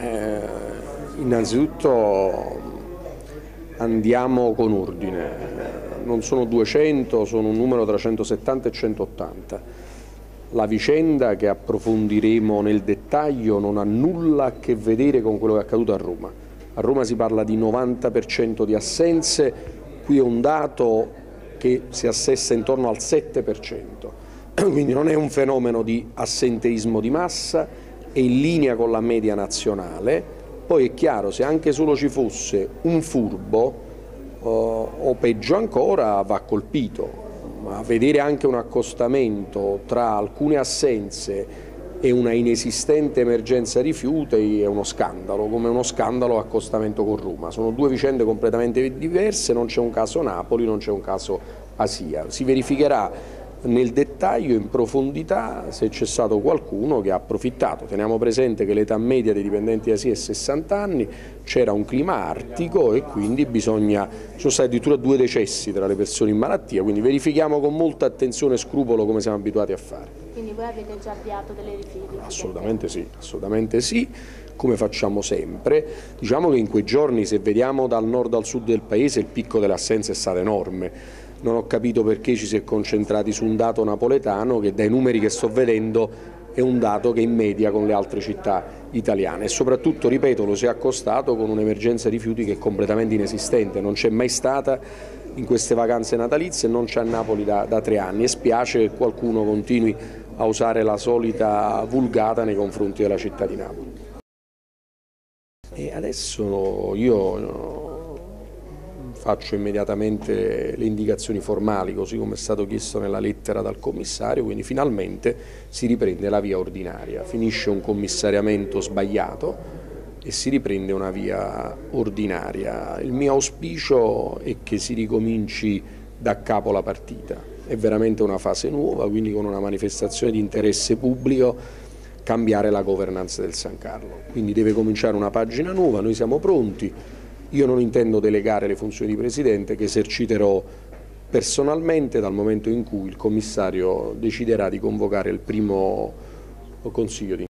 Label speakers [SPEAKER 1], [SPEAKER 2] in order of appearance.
[SPEAKER 1] Innanzitutto andiamo con ordine, non sono 200, sono un numero tra 170 e 180. La vicenda che approfondiremo nel dettaglio non ha nulla a che vedere con quello che è accaduto a Roma. A Roma si parla di 90% di assenze, qui è un dato che si assesta intorno al 7%, quindi non è un fenomeno di assenteismo di massa, è in linea con la media nazionale. Poi è chiaro, se anche solo ci fosse un furbo o peggio ancora va colpito, ma vedere anche un accostamento tra alcune assenze e una inesistente emergenza rifiuti è uno scandalo, come uno scandalo l'accostamento con Roma. Sono due vicende completamente diverse, non c'è un caso Napoli, non c'è un caso Asia. Si verificherà nel dettaglio, in profondità, se c'è stato qualcuno che ha approfittato. Teniamo presente che l'età media dei dipendenti Asia è 60 anni, c'era un clima artico e quindi ci sono stati addirittura 2 decessi tra le persone in malattia, quindi verifichiamo con molta attenzione e scrupolo come siamo abituati a fare.
[SPEAKER 2] Quindi voi avete già avviato delle verifiche?
[SPEAKER 1] Assolutamente sì, come facciamo sempre. Diciamo che in quei giorni, se vediamo dal nord al sud del paese, il picco delle assenze è stato enorme. Non ho capito perché ci si è concentrati su un dato napoletano che dai numeri che sto vedendo è un dato che è in media con le altre città italiane e soprattutto, ripeto, lo si è accostato con un'emergenza rifiuti che è completamente inesistente, non c'è mai stata in queste vacanze natalizie e non c'è a Napoli da 3 anni e spiace che qualcuno continui a usare la solita vulgata nei confronti della città di Napoli. E adesso io faccio immediatamente le indicazioni formali, così come è stato chiesto nella lettera dal commissario, quindi finalmente si riprende la via ordinaria, finisce un commissariamento sbagliato e si riprende una via ordinaria. Il mio auspicio è che si ricominci da capo la partita, è veramente una fase nuova, quindi con una manifestazione di interesse pubblico cambiare la governance del San Carlo, quindi deve cominciare una pagina nuova, noi siamo pronti. Io non intendo delegare le funzioni di Presidente che eserciterò personalmente dal momento in cui il commissario deciderà di convocare il primo Consiglio di